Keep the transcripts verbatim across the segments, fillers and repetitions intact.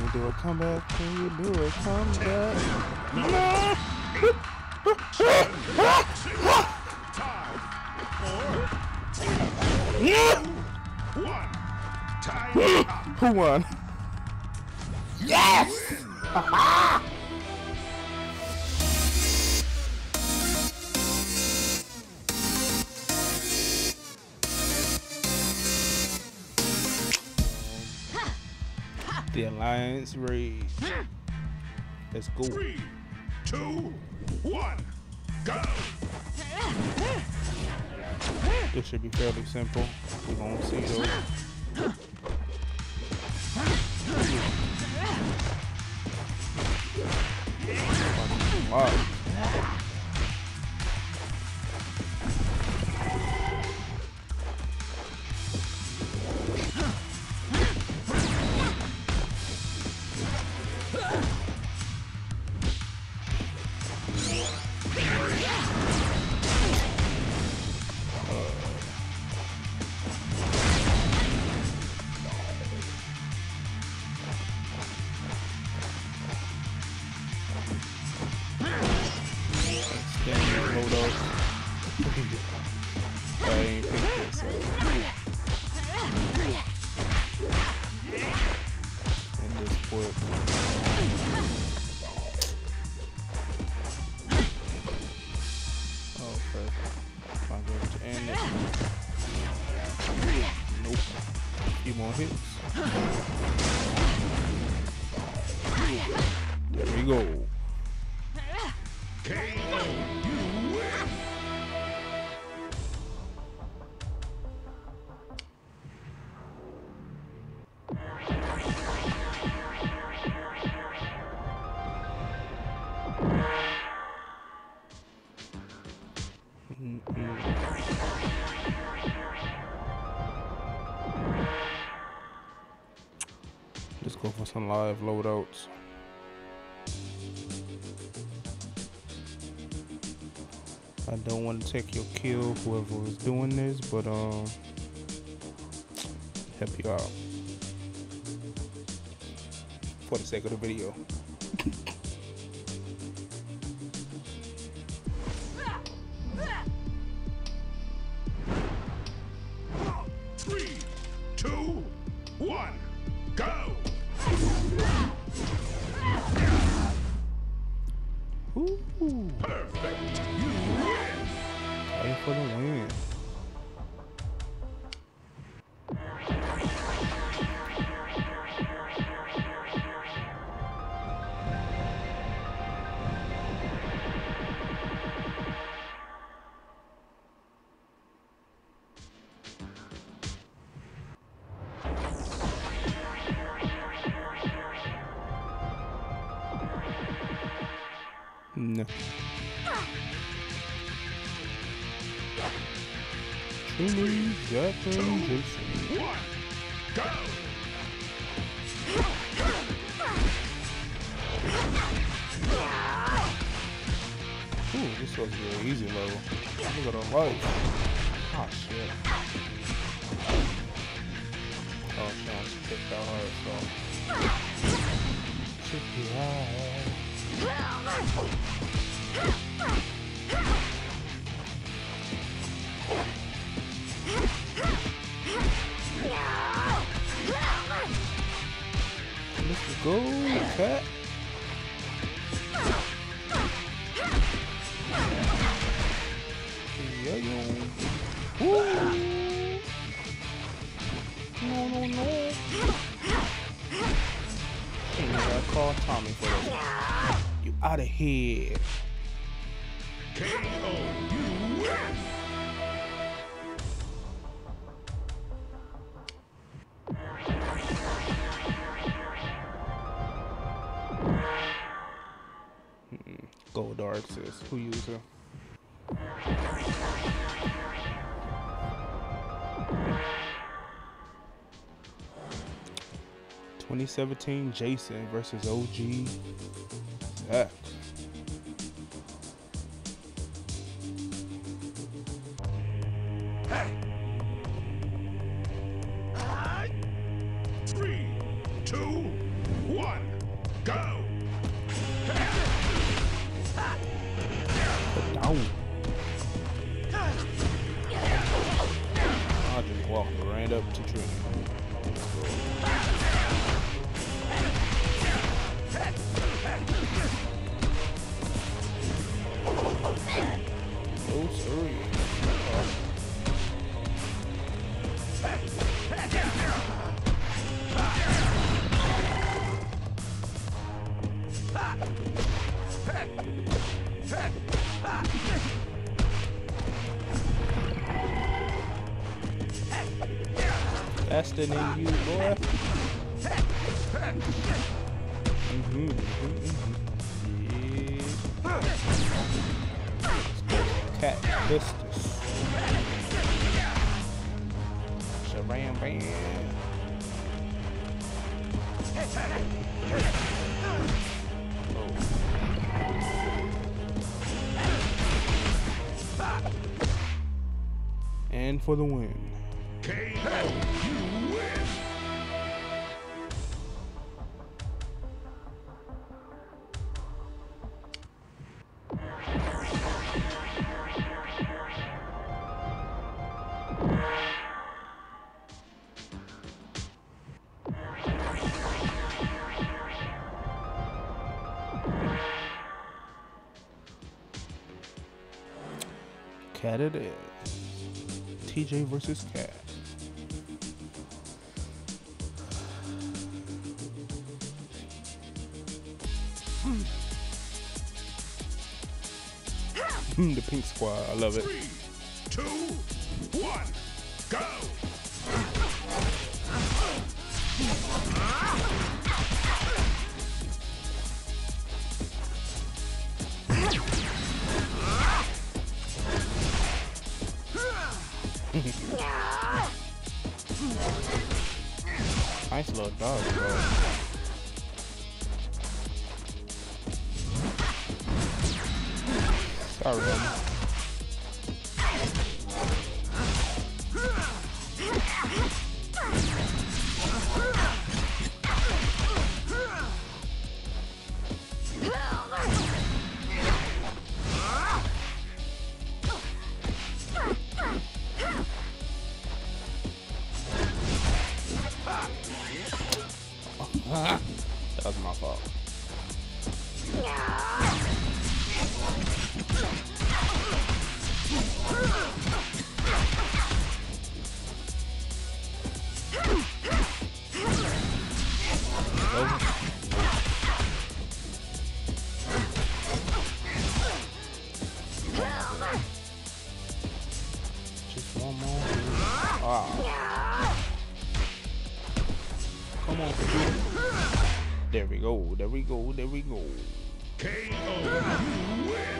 you do a comeback? Can you do a comeback? Who won? Yes! The Alliance raid. Let's go. Three, two, one, go! This should be fairly simple. We're gonna see though. Wow. More hits. There we go. K O, you win. Mm-hmm. Let's go for some live loadouts. I don't want to take your kill, whoever is doing this, but um, help you out for the sake of the video. Three, two, one, go! Ooh. Perfect. You win. Pay for the win. No. Truly, Jackson Jason. One, go! Ooh, this was an easy level. Look at the life. Oh shit. Oh, she wants to kick that hard, so. Chippy high. Let's go, cat. Yeah, yo. Woo. No, no, no. Hey, I call Tommy for this. You out of here. K O, you win. Gold Dark says, who user? twenty seventeen Jason versus O G Zach. Three, two, one, go! Down. I just walked right up to Trini. Oh, sorry. Faster than you, boy. Mm-hmm, mm-hmm, yeah. Cat Pistis. Sharam bam. Oh. And for the win. K O, you win! Cat it is. T J versus Cat. The pink squad, I love it. Three, two, one, go! Nice little dog, bro. Sorry, homie. That was my fault. Just one more. Ah. Come on, computer. There we go, there we go, there we go. K O, you win!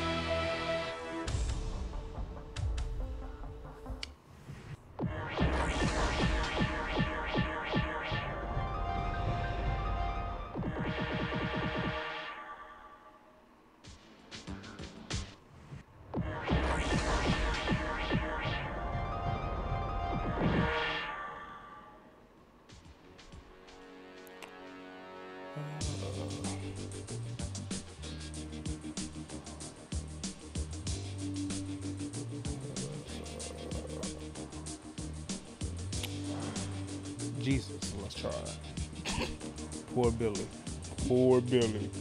Jesus, let's try it. Poor Billy. Poor Billy.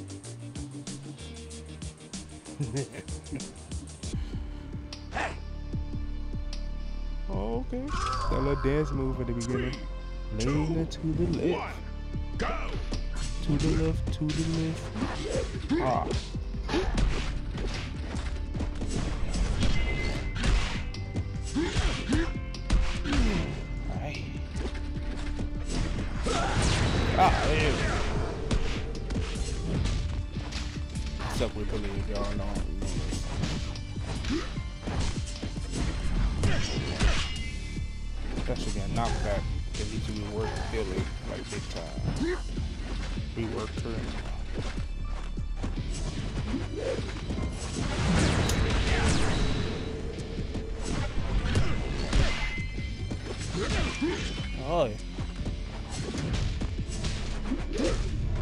Oh, okay. That little dance move at the beginning. Lean to the left. One, go! To the left, to the left. Ah. Alright. Ah, there. What's up with Billy, if y'all know? That should get knocked back. They need to rework Billy like big time. Rework her. Oh yeah.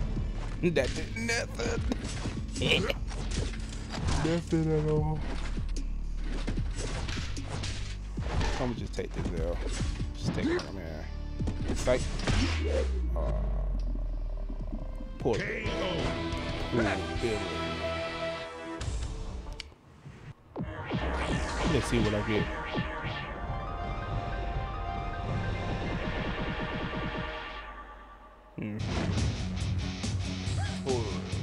That did nothing. Nothing at all. I'm gonna just take this L. Just take it from here. Psych. Uh, poor Billy. Poor Billy. Let's see what I get. Hmm. Four.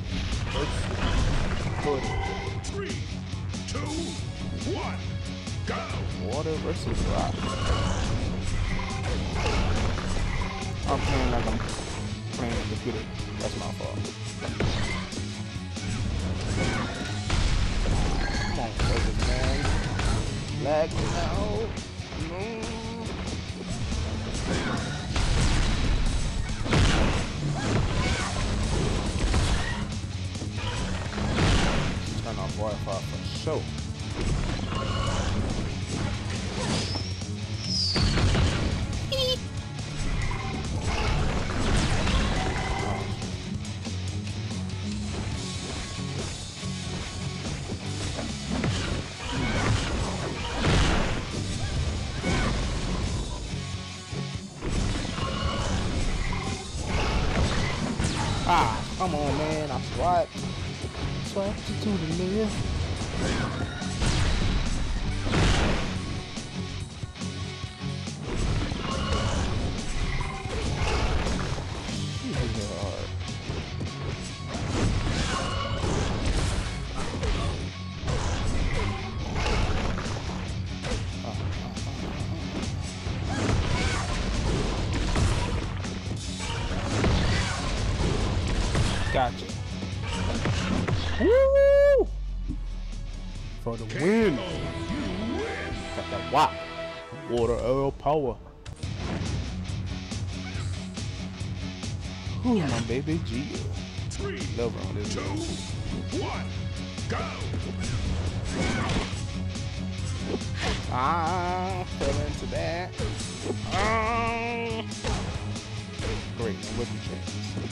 Four. Three, two, one, go! Water versus rock. I'm playing like I'm playing on the computer. That's my fault. Come on, focus, man. Lag me out. No. Turn off Wi-Fi for sure. Ah, come on, man. I swiped. Swiped you to the left. This is hard. Uh, uh, uh, uh. Gotcha. Woo! For the win. Got that wop. Water oil power. Ooh, my baby G. Three, Love her on this two, one, go! Ah, fell into that. Ah. Great, now whip the chains.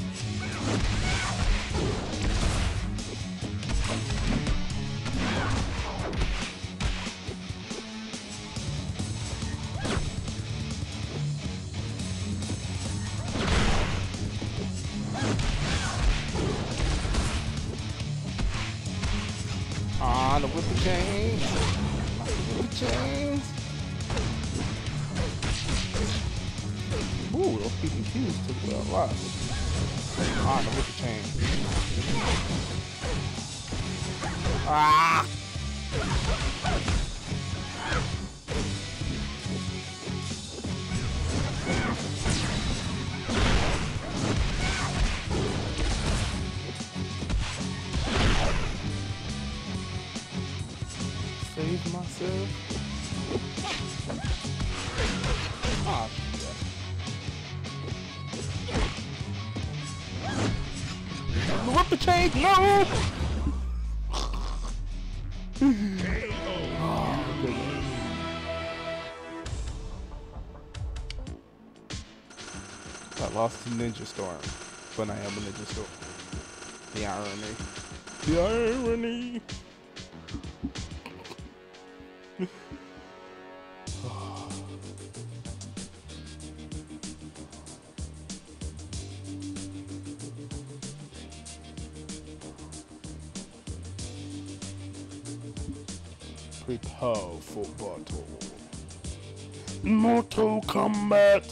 Ah, the whip the chains. Whip the chains. Ooh, those P P Qs took well a lot. Ah, the whip the chains. Ah! Save myself. Ah, shit. Whip the chain, no! Oh, goodness. I lost to Ninja Storm, but I am a Ninja Storm. The irony. The irony. Prepare for battle. Mortal Kombat.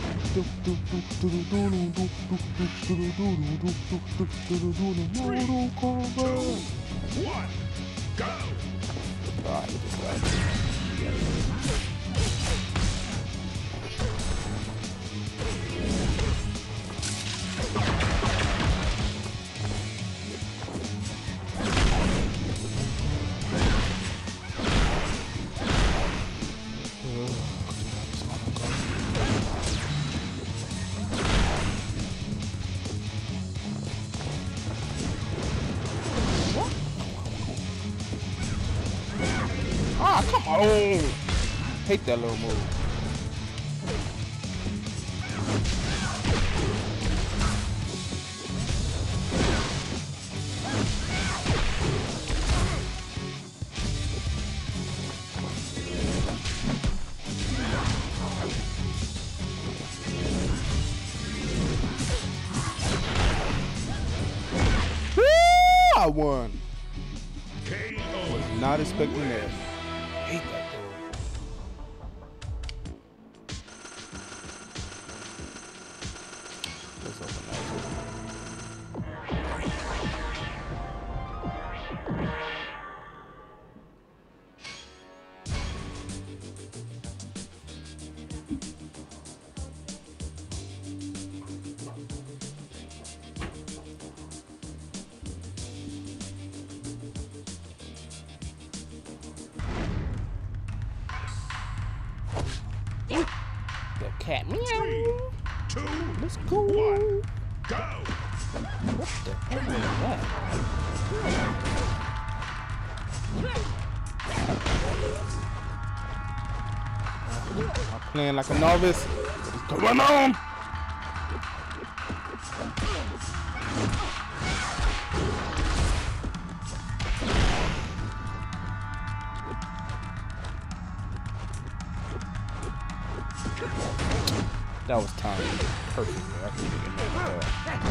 Mortal Kombat. One, go! Ah, I hit this guy. Ah, come on! Hate that little move. won. K O. Was not expecting that. Hate that dude. Let's open that too. The cat meow. Three, two, Let's go. one, go. What the hell is that? I'm playing like a novice. What is going on? That was timed perfectly. I couldn't even make that.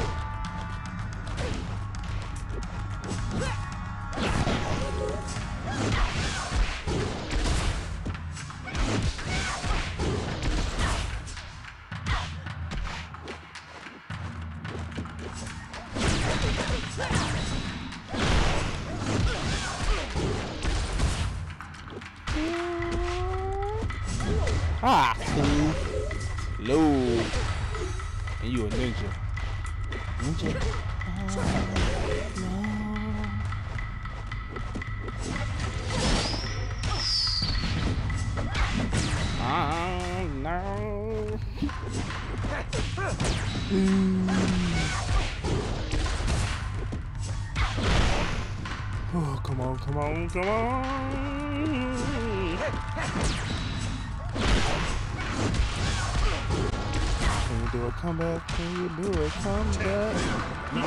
Ah, cool. Low. And you a ninja. Ninja? Oh, no. Oh, no. Oh, come on, come on, come on. Can you do a comeback? Can you do a comeback? No!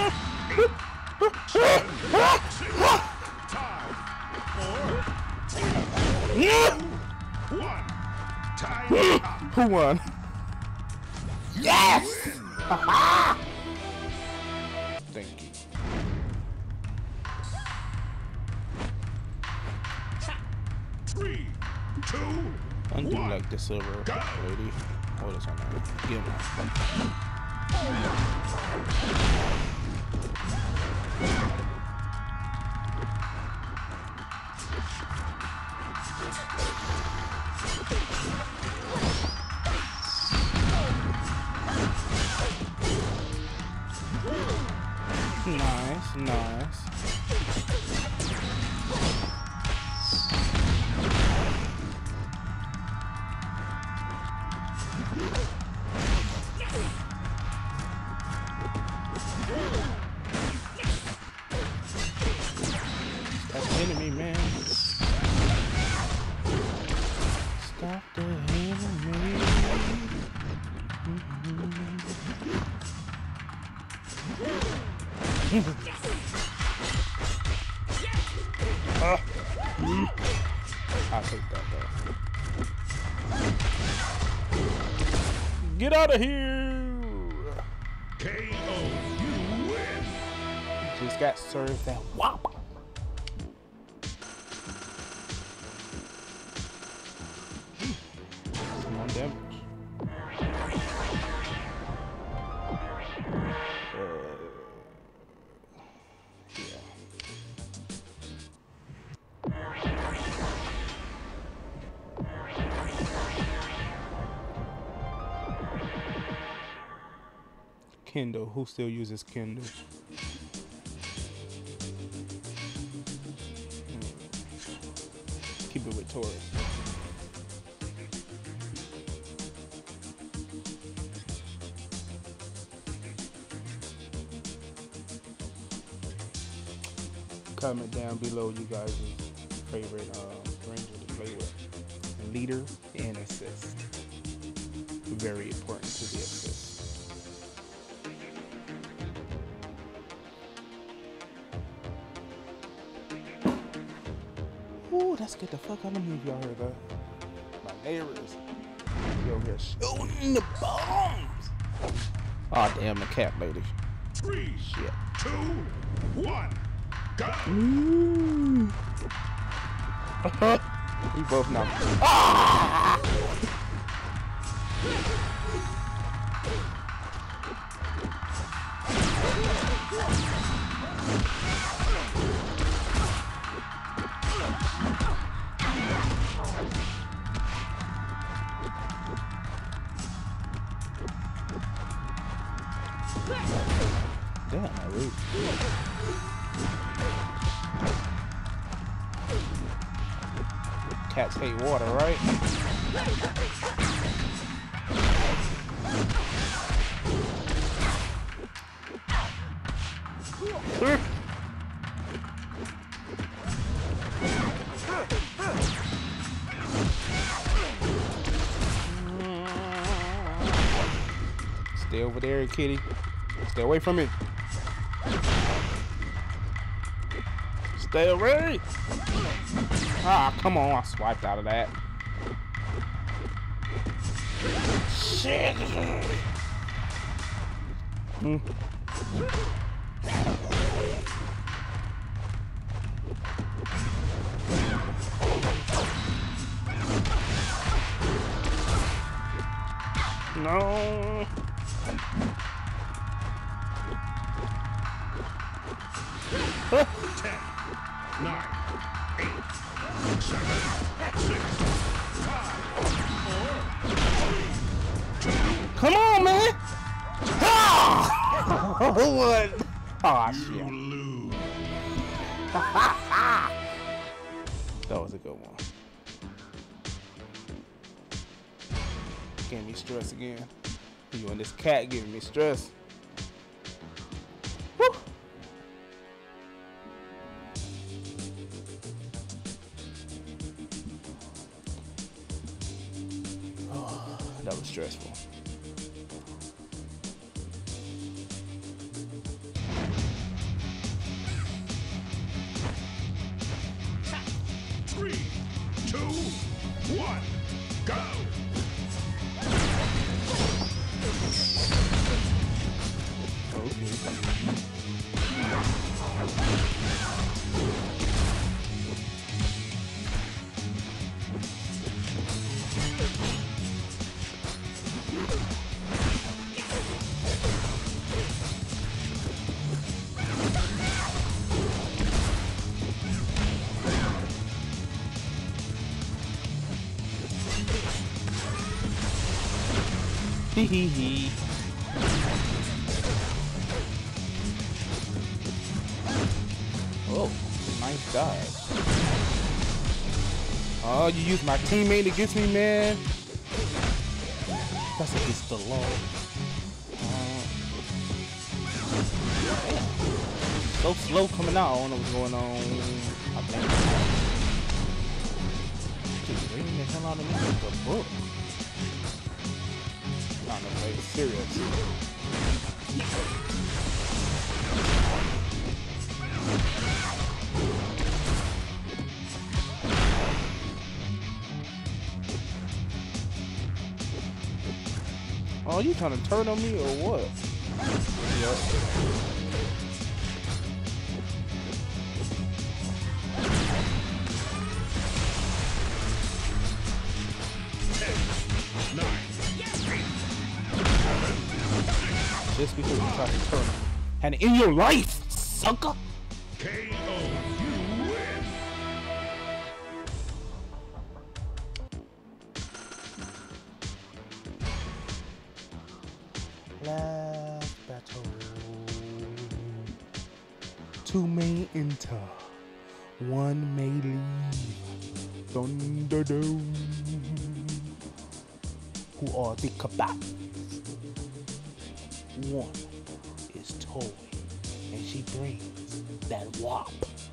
One. Time. Who won? Yes! Thank you. Three, two, Undo one. like the silver lady. Hold this on there. Get him. Nice, nice. Stop the enemy, man. Stop the enemy. Ah. I'll take that though. Get out of here! K O. You win. Just got served that whop. Some more damage. Uh, yeah. Kindle. Who still uses Kindle? Hmm. Keep it with Taurus. Comment down below you guys' favorite uh, ranger to play with. Leader and assist. Very important to the assist. Ooh, let's get the fuck out of me if y'all heard that. My neighbors. Yo, here shooting the bombs. Oh damn, the cat lady. Three, Shit. two, one, go. Mm. We both know. Ah! Damn, I really. Cats hate water, right? Stay over there, kitty. Stay away from it. Stay away. Ah, come on. I swiped out of that. Shit. Hmm. No. Ten, nine, eight, seven, six, five, four, three, Come on, man. Ah! What? Oh, two, shit. you lose. That was a good one. Giving me stress again. You and this cat giving me stress. Woo! Oh, that was stressful. Three, two, one, go. Hee hee hee. Oh, nice dive. Oh, you used my teammate against me, man. That's against the law. Uh, so slow coming out. I don't know what's going on. I think. Just reading the hell out of me with the book. Not gonna play it serious. Oh, you trying to turn on me or what? Yep. Just because you tried to turn on me. And in your life, sucker! K O, you win. Last battle. Two may enter, one may leave. Thunderdome. Who are the Kabats? One is Toy, and she brings that wop.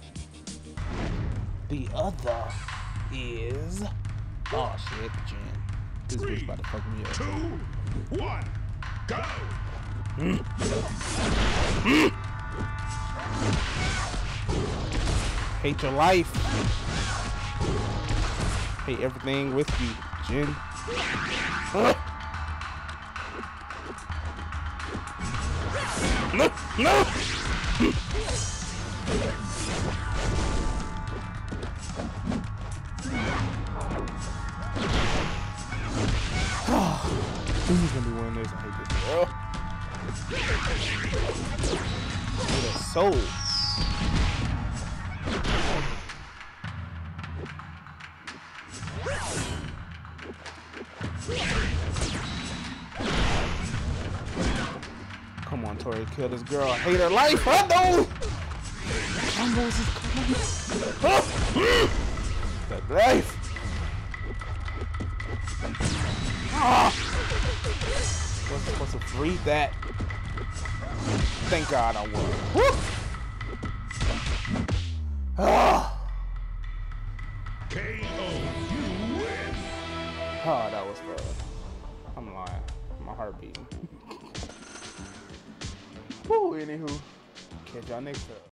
The other is... Oh shit, Jen. This bitch about to fuck me up. Two, one, go. Mm. Mm. Hate your life. Hate everything with you, Jen. Uh. No, no. Who's gonna be winning this? I hate this girl. With a soul. Come on, Tori, kill this girl. I hate her life. I know. Combos is coming. That life. Ah. Wasn't supposed to read that. Thank God I won. Woo. Ah. K O. You win. Oh, that was fun. I'm lying. My heart beating. Woo, anywho. Catch y'all next time.